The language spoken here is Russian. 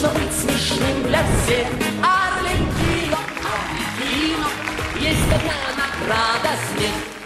нужно быть смешным для всех. Арлекино, Арлекино, есть одна награда — смех.